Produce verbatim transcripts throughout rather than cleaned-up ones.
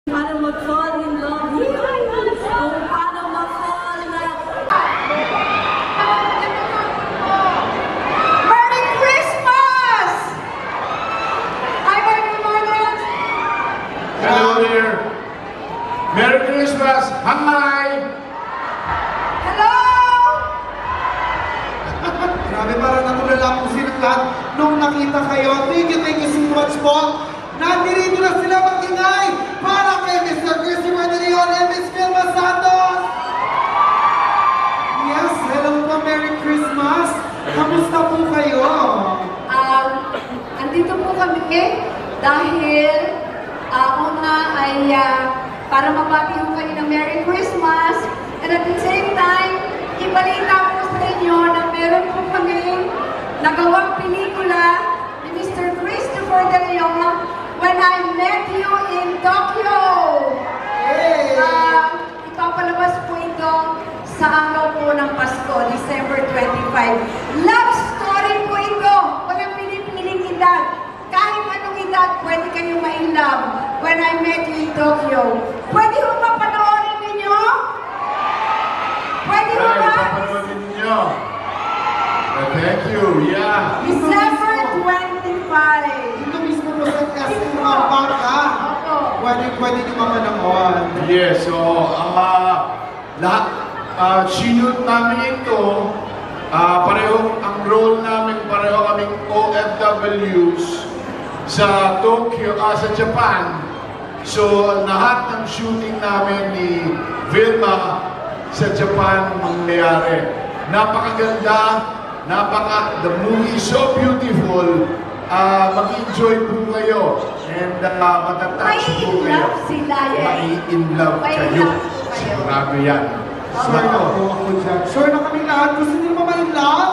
Paano mag-fall in love? Kung paano mag-fall na... Merry Christmas! Hi, Merry Morgan! Hello there! Merry Christmas! Hi! Hello! Grabe, parang natulala po silang lahat nung nakita kayo. Thank you, thank you so much po. Nandirito na sila mag-ingay para kay Mister Christopher De Leon and Miss Vilma Santos! Yes, hello po, Merry Christmas! Kamusta po kayo? Um, andito po kami dahil uh, una ay uh, para mabati po kayo ng Merry Christmas, and at the same time, ibalita po sa inyo na meron po kami nagawang pelikula ni Mister Christopher De Leon, When I Met You in Tokyo. Hey! Uh, ipapalabas po ito sa araw po ng Pasko, December twenty-five. Love story po ito. Walang pinipiling edad. Kahit anong edad, pwede kayong ma-in-love. When I Met You in Tokyo. Pwede mo ba panoorin ninyo? Pwede mo ba? Papanoodin ninyo. Thank you, yeah. December twenty-five. Ito mismo po sa kasi mga bangka. Pwede, pwede nyo mapanood. Yes, so, uh, lahat, uh, sinunod namin ito, uh, pareho, ang role namin, pareho kaming O F Ws sa Tokyo, uh, sa Japan. So, lahat ng shooting namin ni Vilma sa Japan mangyayari. Napakaganda, napaka, the movie is so beautiful. Uh, mag-enjoy po kayo and uh, matatouch po kayo. Sila, yes. Mai-in-love kayo. Sigurado yan. Sure na po ako dyan. Sure na kaming lahat. Gusto nyo naman ma-in-love?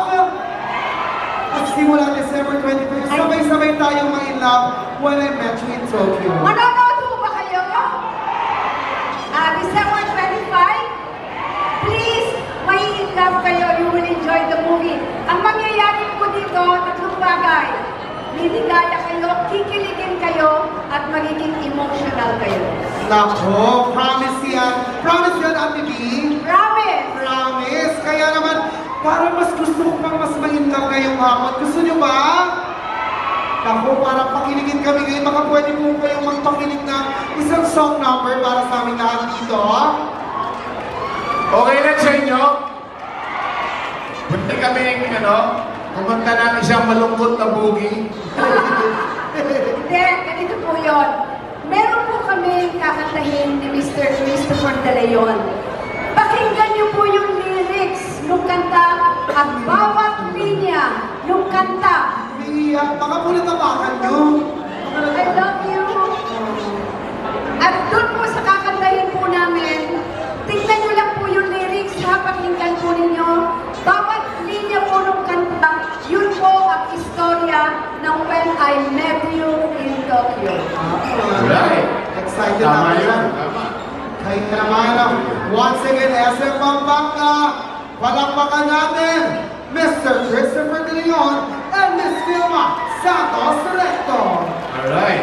At simula December twenty-fifth, sabay-sabay tayong ma-in-love When I Met You in Tokyo. Manonood po ba kayo? Uh, December twenty-five? Please, may in-love kayo. You will enjoy the movie. Ang mangyayari po dito, tatlong bagay. Liligaya kayo, kikiligin kayo, at magiging emotional kayo. Nako, promise yan. Promise yan, Ate B? Promise! Promise. Kaya naman, parang mas gusto ko pang mas ma-in-love ngayong hapon. Gusto nyo ba? Nako, parang pakiligin kami ngayon. Baka pwede po kayong magpakilig ng isang song number para sa aming lahat dito. Okay na sa inyo? Pwede kami, ano, kumanta ng isang malungkot na boogie. Hindi, ganito po yun. Meron po kami kakantahin ni Mister Christopher De Leon. Pakinggan niyo po yung lyrics ng kanta at bawat linya ng kanta. Iya, baka po natabakan nyo. I love you. At doon po sa kakantahin po namin, tingnan niyo lang po yung lyrics ha, pakinggan po ninyo. Bawat linya po ng kanta, yun po ang istorya ng When I Met You in Tokyo. Right. Excited Tama na yun. yan. Kaya naman, once again, S M Pampanga, palakpakan natin, Mister Christopher De Leon and Miss Vilma Santos Recto. Alright.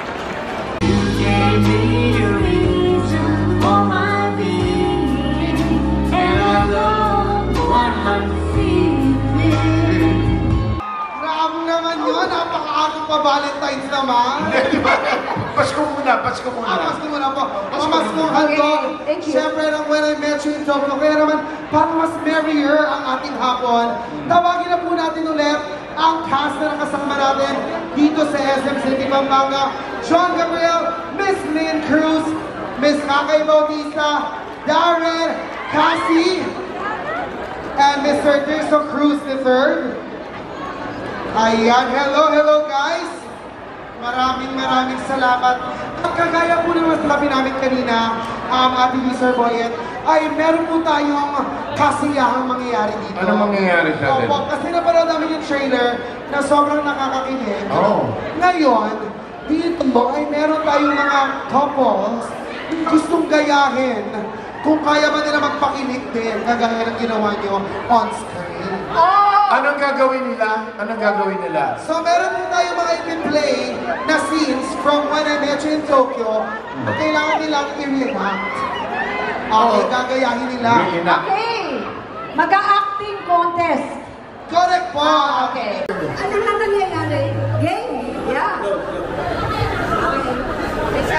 Grabe naman yun, napaka-akong pa Valentine's naman. Pasko muna, Pasko muna. Ah, Pasko muna po. Pamaskong handog. Thank you. Siyempre ng When I Met You in Tokyo. Kaya naman, para mas merrier ang ating hapon, tawagin na po natin ulit ang cast na nakasama natin dito sa S M City, Pampanga. John Gabriel, Miss Lynn Cruz, Miss Kakay Bautista, Darren, Cassie, and Mister Tirso Cruz the third. Ayan, hello, hello guys! Maraming maraming salamat. At kagaya po naman sabi namin kanina, um, Ate Mister Boyet, ay meron po tayong kasiyahang mangyayari dito. Ano mangyayari sa atin? Opo, kasi napanood namin yung trailer na sobrang nakakakilig. Oh. Ngayon, dito ay meron tayong mga couples gustong gayahin kung kaya ba nila magpakilig din, kagaya ng ginawa nyo on screen. Oh! Anong gagawin nila? Anong gagawin nila? So meron po tayo mga i-play na scenes from When I Met You in Tokyo. Kailangan nilang i-reenact. Okay, gagayahin nila. Reenact. Okay. Mag-acting contest. Correct po. Ah, okay. Ano na nangyayari? Game? Yeah. Okay. Isa.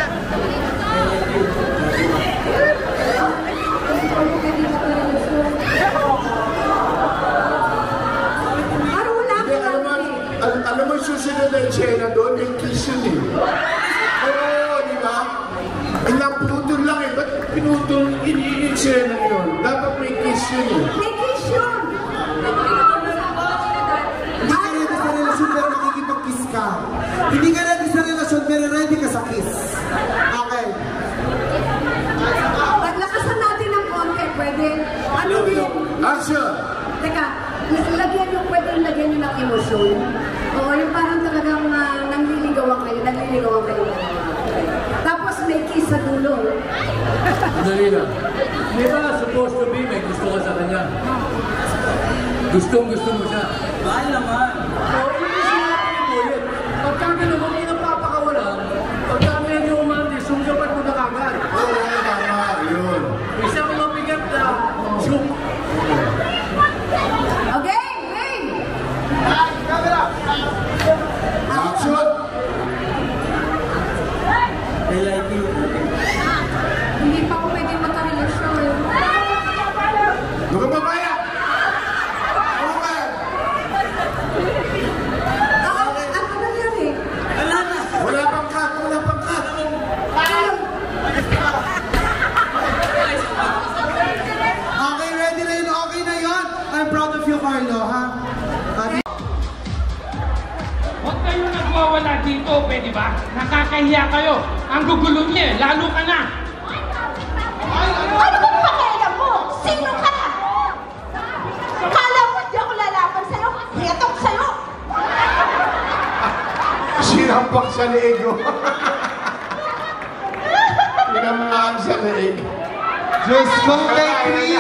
Parang wala Hindi, alam mo, al- alam mo yung susunod na eksena doon, yung kiss yun eh. Oo, di ba? Ang naputol lang eh. Ba't pinutol yung eksena yun? Dapat may kiss yun eh. May kiss yun. Hindi ka ready sa relasyon pero nakikipag-kiss ka. Hindi ka ready sa relasyon pero ready ka sa kiss. Okay. Paglakasan natin ng konti, pwede. Ano din? Action! Teka, lagyan nyo, pwede lagyan nyo ng emosyon. Oo, yung parang talagang uh, nangliligawan kayo, nangliligawan kayo. Tapos may kiss sa dulo. Dali lang. Di ba supposed to be may gusto ka sa kanya? Gustong gusto mo siya. Mahal naman. So, hindi sinabi mo yun. Pagka gano'n, huwag mo napapakawalan. Pagka medyo umandi, sunggapan mo na kagad. Oo, tama, yun. Isang mabigat na sung. Okay, game! Action! I like you. Hindi pa ako pwede makarelasyon. Huwag kang babaya! Huwag ka! Ako, ano nangyari? Wala pang cut! Wala pang cut! Okay, ready na yun. Okay na yun. I'm proud of you, Carlo, ha? At Huwag kayo nagwawala dito, pwede ba? Nakakahiya kayo. Ang gugulo niya, lalo ka na. Ano bang pakialam mo? Sino ka? Kala mo hindi ako lalaban sa'yo? Hetok sa'yo! Sinampak sa leeg ko. Pinamaan sa leeg. just go take three.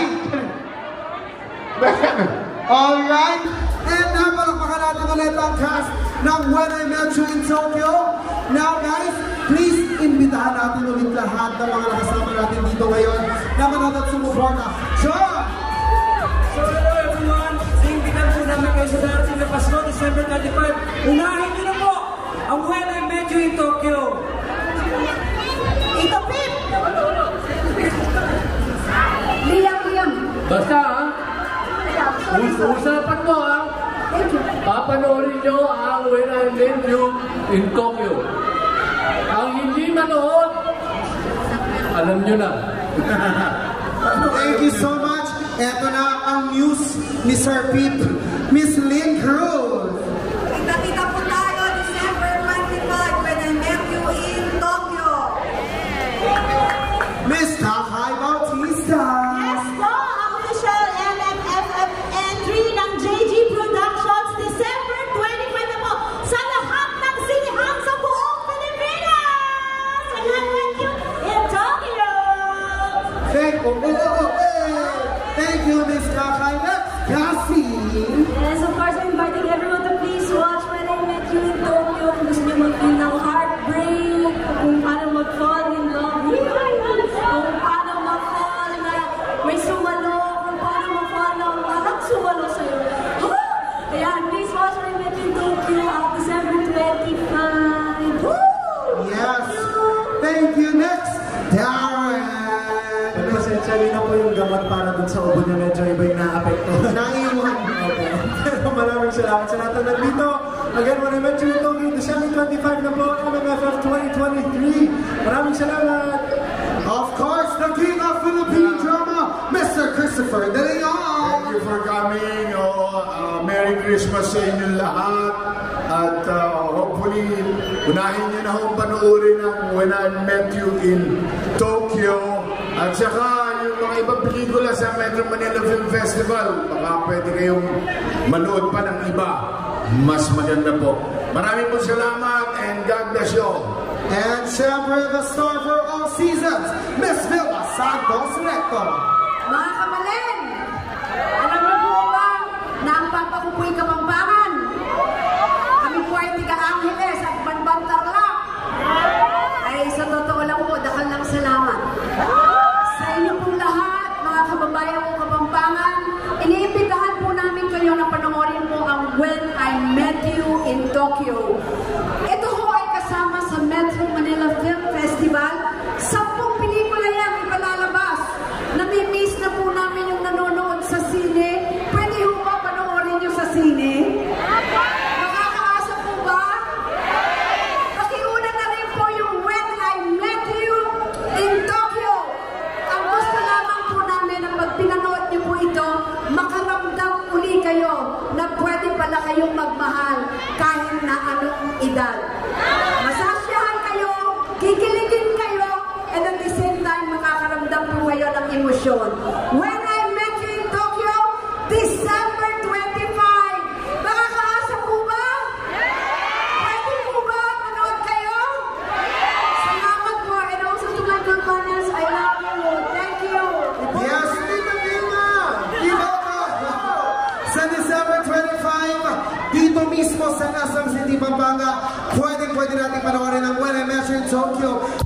Alright. And now, palakpakan natin ulit ang cast ng When I Met You in Tokyo. Now guys, please imbitahan natin ulit lahat ng mga nakasama natin dito ngayon na manood at sumuporta. John! So hello everyone! Imbitahan po namin kayo sa darating na Pasko, December twenty-five. Unahin niyo na po ang When I Met You in Tokyo. Ito, Pip! Liam, Liam. Basta ha? Usapan mo ha? Thank you. Papanoorin nyo ang When I Met You in Tokyo. Ang hindi manood, alam nyo na. Thank you so much. Eto na ang news ni Sir Pete, Miss Lynn Cruz. Kita-kita po tayo December twenty-five when I met you in Tokyo. Miss Takay Bautista. Yes po, ang official M M F F entry ng J G Productions December twenty-five na po sa lahat ng sinihan sa buong Pilipinas! When I met you in Tokyo! Thank you. Oh, oh, oh, eh. Thank you, Miss Takay. Next, Cassie. Yes, of course, I'm inviting everyone to please watch When I Met You in Tokyo. Kung gusto niyo mag-feel ng heartbreak, kung paano mag-fall in love, kung paano mag-fall na may sumalo, kung paano mag-fall na parang sumalo sa'yo. Ayan, please watch When I Met You in Tokyo on December twenty-fifth. Woo! Yes. Thank you. Next, Darren. Pasensya rin na po yung gamot para dun sa ubo niya, medyo iba yung na-apekto. Naiwan. Okay. Pero maraming salamat sa lahat na nandito. Again, when I met you in Tokyo, December twenty-five na po, M M F F twenty twenty-three. Maraming salamat. Of course, the king of Philippine drama, Mister Christopher De Leon. Thank you for coming. Oh, uh, Merry Christmas sa inyong lahat. At uh, hopefully, unahin niyo na akong panoorin ang When I Met You in Tokyo. At saka, yung mga ibang pelikula sa Metro Manila Film Festival, baka pwede kayong manood pa ng iba. Mas maganda po. Maraming po salamat and God bless you all. And siyempre, the star for all seasons, Miss Vilma Santos Recto. Mga kamalin, alam niyo po ba na ang Dahil ako po'y Kapampangan. Kami po ay tiga-Angeles at Banbantarlak. Ay sa totoo lang po, dakal lang salamat. Sa inyo pong lahat, mga kababayan ko Kapampangan, iniimbitahan po namin kayo na panoorin po ang When I Met You in Tokyo. Ito ho ay kasama sa Metro Manila Film Festival. Sampung pelikula yan ipalalabas. Nami-miss na po namin yung nanonood sa sine. Pwede ho ba panoorin nyo sa sine? Nakakaasa po ba? Pakiuna na rin po yung When I Met You in Tokyo. Ang gusto lamang po namin ang pag pinanood nyo po ito, makaramdam uli kayo na pwede pala kayong magmahal kahit na anong edad. Masasyahan kayo, kikiligin kayo, and at the same time, makakaramdam po kayo ng emosyon. When I Met You in Tokyo, December twenty-five. Makakaasa po ba? Pwede po ba? Manood kayo? Salamat po. And also to my companions, I love you. Thank you. Yes, Tita Vilma! Diba ba? Sa December twenty-five, dito mismo sa Quezon City, Pampanga, pwede-pwede natin panoorin ang When I Met You in Tokyo.